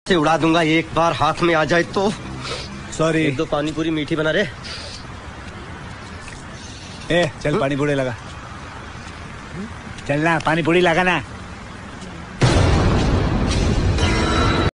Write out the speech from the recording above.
से उड़ा दूंगा एक बार हाथ में आ जाए तो। सॉरी। एक दो पानी पूरी मीठी बना रे। ए चल पानी पूरी लगा, चल ना पानी पूरी लगा ना।